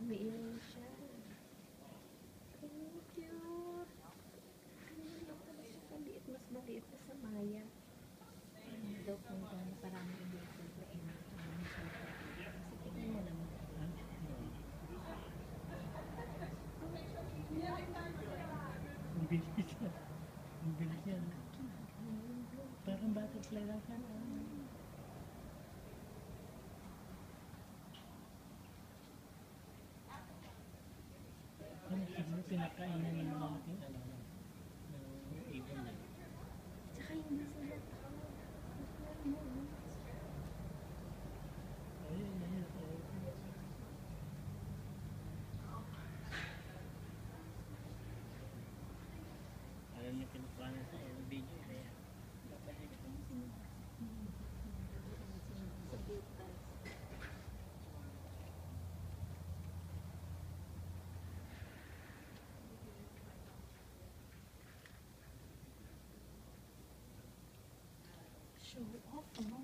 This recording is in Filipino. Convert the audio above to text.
Umiinom siya. Ang cute. Ano lang pala siya kaliit. Mas maliit na sa Maya. Ano daw kung gaano parang hindi ito mainit. Ano siya. Kasi tignan mo naman. Ang bilis yan. Ang bilis yan. Parang butterfly lang yan. Ano siguro pinakain na ng mga ating ano, ng ibon na. Tsaka hindi sila